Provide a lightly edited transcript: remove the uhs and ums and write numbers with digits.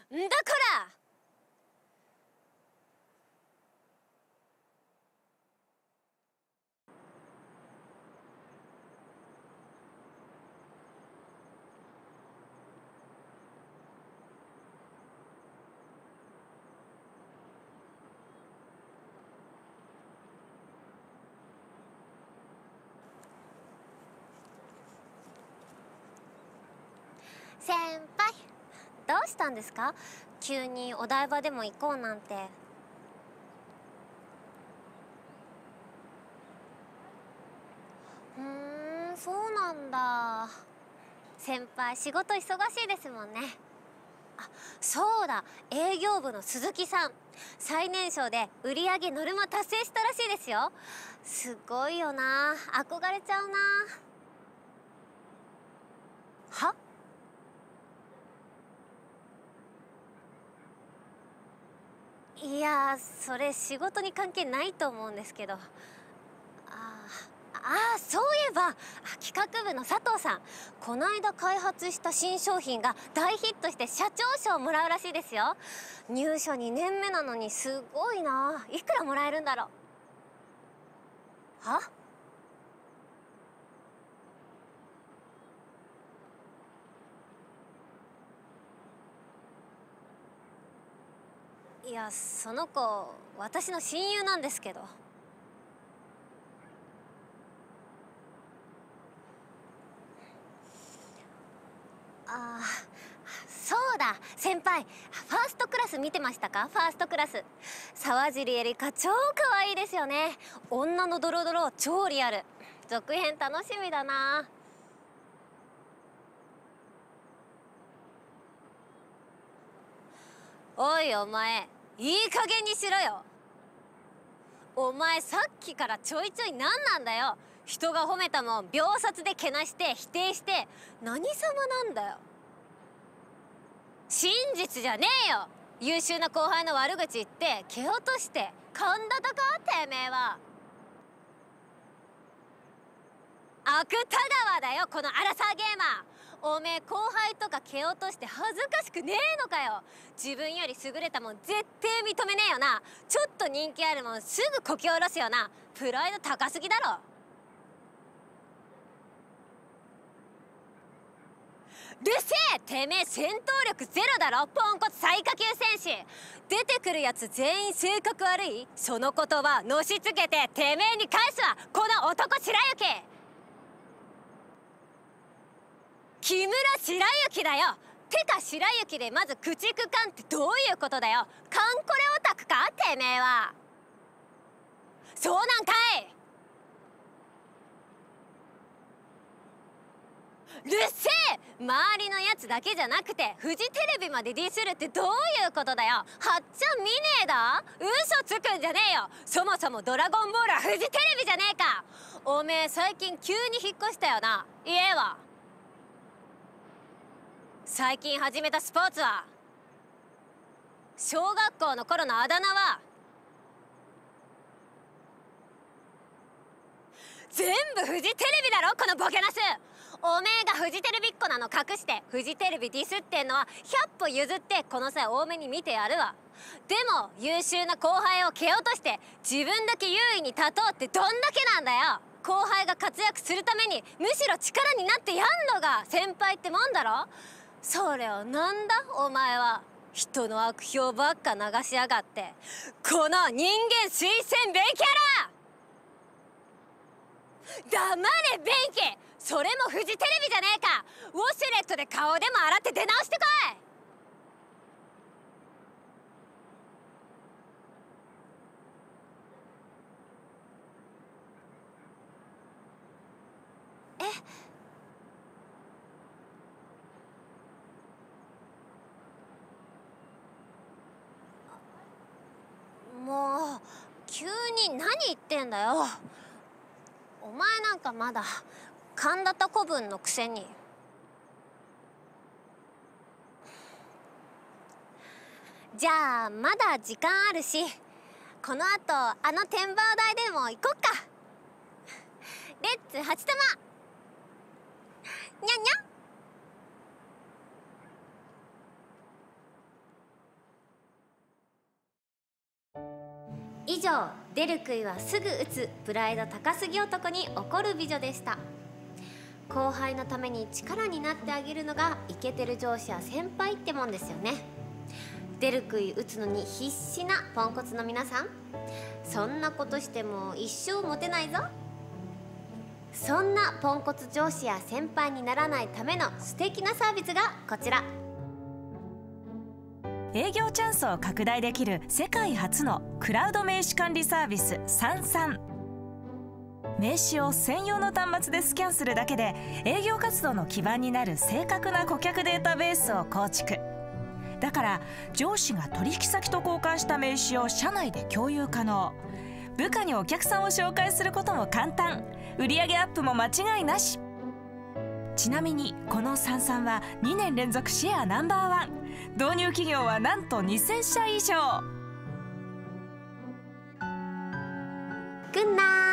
んだこら。先輩、どうしたんですか？急にお台場でも行こうなんて。そうなんだ。先輩仕事忙しいですもんね。あ、そうだ、営業部の鈴木さん、最年少で売上ノルマ達成したらしいですよ。すごいよな、憧れちゃうな。は？いや、それ仕事に関係ないと思うんですけど。そういえば、企画部の佐藤さん、この間開発した新商品が大ヒットして社長賞をもらうらしいですよ。入社2年目なのにすごいな。いくらもらえるんだろう。は？いや、その子私の親友なんですけど。ああ、そうだ先輩、ファーストクラス見てましたか？ファーストクラス、沢尻エリカ超可愛いですよね。女のドロドロ超リアル。続編楽しみだな。おいお前、いい加減にしろよ。お前さっきからちょいちょい何なんだよ。人が褒めたもん秒殺でけなして否定して何様なんだよ。真実じゃねえよ。優秀な後輩の悪口言って蹴落として神田とかてめえは。芥川だよこのアラサーゲーマー。おめえ後輩とか蹴落として恥ずかしくねえのかよ。自分より優れたもん絶対認めねえよな。ちょっと人気あるもんすぐこき下ろすよな。プライド高すぎだろ。うるせえ、てめえ戦闘力ゼロだろ。ポンコツ最下級戦士。出てくるやつ全員性格悪い。その言葉のしつけててめえに返すわこの男白雪。木村白雪だよ。てか白雪でまず駆逐艦ってどういうことだよ。カンコレオタクかてめえは。そうなんかい。うるせえ、周りのやつだけじゃなくてフジテレビまでディスるってどういうことだよ。はっちゃん見ねえだ。嘘つくんじゃねえよ。そもそもドラゴンボールはフジテレビじゃねえか。おめえ最近急に引っ越したよな。家は最近始めたスポーツは？小学校の頃のあだ名は？全部フジテレビだろこのボケナス。おめえがフジテレビっ子なの隠してフジテレビディスってんのは100歩譲ってこの際多めに見てやるわ。でも優秀な後輩を蹴落として自分だけ優位に立とうってどんだけなんだよ。後輩が活躍するためにむしろ力になってやんのが先輩ってもんだろ。それをなんだお前は。人の悪評ばっか流しやがって。この人間推薦弁キャラ。黙れ弁慶。それもフジテレビじゃねえか。ウォシュレットで顔でも洗って出直してこい。もう急に何言ってんだよ。お前なんかまだ神田と子分のくせに。じゃあまだ時間あるし、このあとあの展望台でも行こっか。レッツ8玉。にゃんにゃん。 以上、デルクイはすぐ打つプライド高すぎ男に怒る美女でした。後輩のために力になってあげるのがイケてる上司や先輩ってもんですよね。デルクイ打つのに必死なポンコツの皆さん、そんなことしても一生モテないぞ。そんなポンコツ上司や先輩にならないための素敵なサービスがこちら。 営業チャンスを拡大できる世界初のクラウド名刺管理サービスサンサン。名刺を専用の端末でスキャンするだけで営業活動の基盤になる正確な顧客データベースを構築。だから上司が取引先と交換した名刺を社内で共有可能。部下にお客さんを紹介することも簡単。売上アップも間違いなし。ちなみにこのサンサンは2年連続シェアナンバーワン。導入企業はなんと2000社以上。 グンナー